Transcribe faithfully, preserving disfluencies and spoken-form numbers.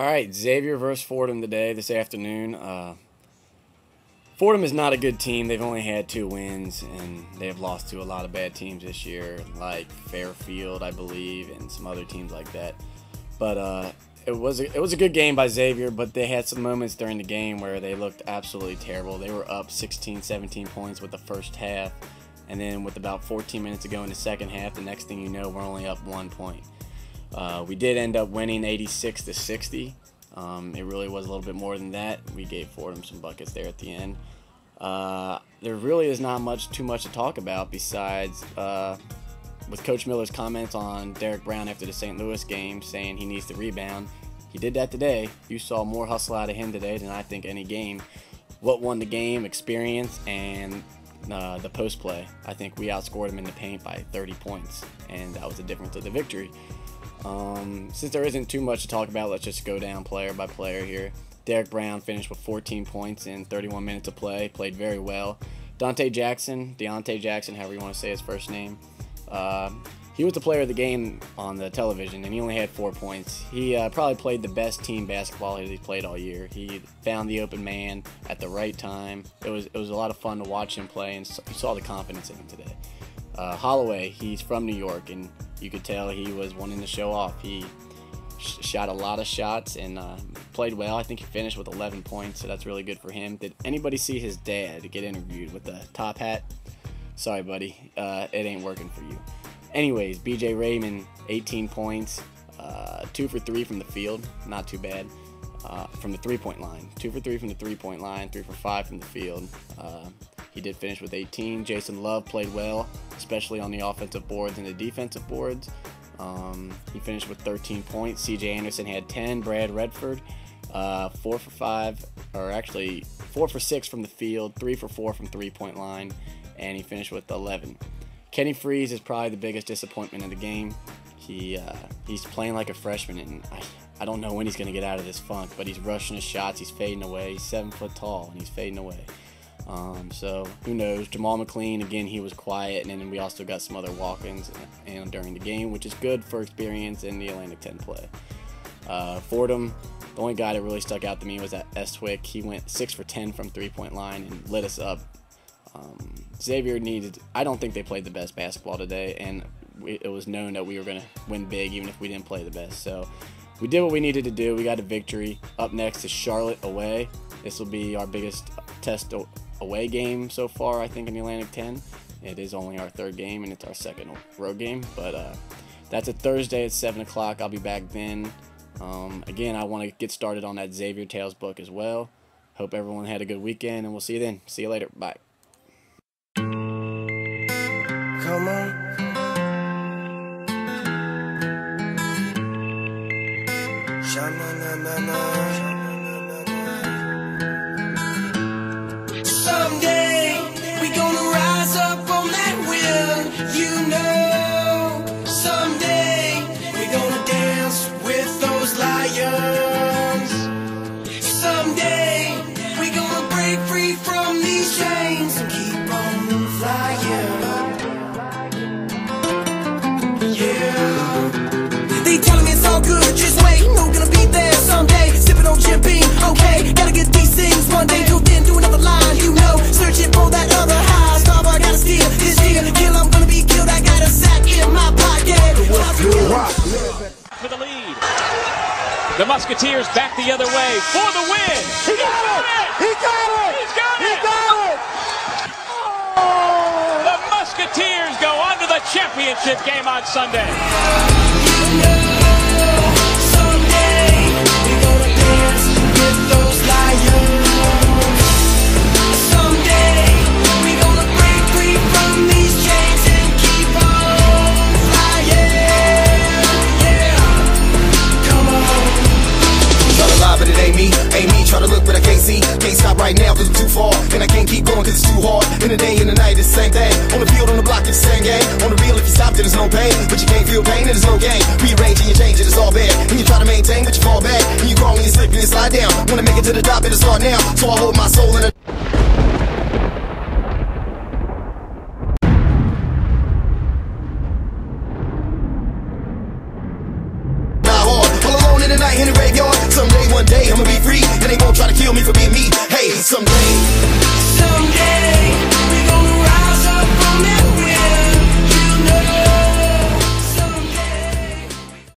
right, Xavier versus Fordham today, this afternoon. Uh, Fordham is not a good team. They've only had two wins, and they have lost to a lot of bad teams this year, like Fairfield, I believe, and some other teams like that. But uh, it was a, it was a good game by Xavier, but they had some moments during the game where they looked absolutely terrible. They were up sixteen, seventeen points with the first half, and then with about fourteen minutes to go in the second half, the next thing you know, we're only up one point. Uh, we did end up winning eighty-six to sixty. Um, it really was a little bit more than that. We gave Fordham some buckets there at the end. Uh, there really is not much, too much to talk about besides uh, with Coach Miller's comments on Derek Brown after the Saint Louis game, saying he needs to rebound. He did that today. You saw more hustle out of him today than I think any game. What won the game? Experience and uh, the post play. I think we outscored him in the paint by thirty points, and that was the difference of the victory. Um, since there isn't too much to talk about, let's just go down player by player here. Derek Brown finished with fourteen points in thirty-one minutes of play, played very well. Dante Jackson, Deontay Jackson, however you want to say his first name, uh, he was the player of the game on the television, and he only had four points. He uh, probably played the best team basketball he's played all year. He found the open man at the right time. It was, it was a lot of fun to watch him play, and you saw the confidence in him today. Uh, Holloway, he's from New York, and you could tell he was wanting to show off. He sh shot a lot of shots and uh, played well. I think he finished with eleven points, so that's really good for him. Did anybody see his dad get interviewed with the top hat? Sorry, buddy. Uh, it ain't working for you. Anyways, B J Raymond, eighteen points, uh, two for three from the field. Not too bad. Uh, from the three-point line. Two for three from the three-point line, three for five from the field. Uh, he did finish with eighteen. Jason Love played well, especially on the offensive boards and the defensive boards. Um, he finished with thirteen points. C J Anderson had ten. Brad Redford, uh, four for five, or actually four for six from the field, three for four from three-point line, and he finished with eleven. Kenny Freeze is probably the biggest disappointment of the game. He uh, he's playing like a freshman, and I, I don't know when he's going to get out of this funk, but he's rushing his shots, he's fading away. He's seven foot tall, and he's fading away. Um, so who knows? Jamal McLean, again, he was quiet, and then we also got some other walk-ins and during the game, which is good for experience in the Atlantic ten play. Uh, Fordham, the only guy that really stuck out to me was that Estwick. He went six for ten from three-point line and lit us up. Um, Xavier needed, I don't think they played the best basketball today, and we, it was known that we were going to win big even if we didn't play the best. So we did what we needed to do. We got a victory. Up next is Charlotte away. This will be our biggest test away game so far, I think, in the Atlantic ten. It is only our third game, and it's our second road game. But uh, that's a Thursday at seven o'clock. I'll be back then. Um, again, I want to get started on that Xavier Tales book as well. Hope everyone had a good weekend, and we'll see you then. See you later. Bye. Come on. Sha-na-na-na-na. Someday we gonna rise up on that wheel, you know. Someday we gonna dance with those lions. Someday we gonna break free from these chains and keep on flying. They telling me it's all good, just wait, no gonna be there someday. Sipping on champagne, okay, gotta get these things one day. Till then, do another line, you know, searching for that other high. Stop, I gotta steal this year. Kill, I'm gonna be killed, I got a sack in my pocket. For the lead. The Musketeers back the other way for the win. He got it! He got it! He's got He it! got it! Oh! The Musketeers go on to the championship game on Sunday. Try to look but I can't see. Can't stop right now cause it's too far. And I can't keep going cause it's too hard. In the day and the night it's the same thing. On the field, on the block, it's the same game. On the real, if you stop then there's no pain. But you can't feel pain, then there's no gain. Rearranging, you change it, it's all bad. And you try to maintain but you fall back. And you crawl and you slip and you slide down. Wanna make it to the top, it'll start now. So I hold my soul in a in the graveyard. Some days I'ma be free, and they won't try to kill me for being me. Hey, someday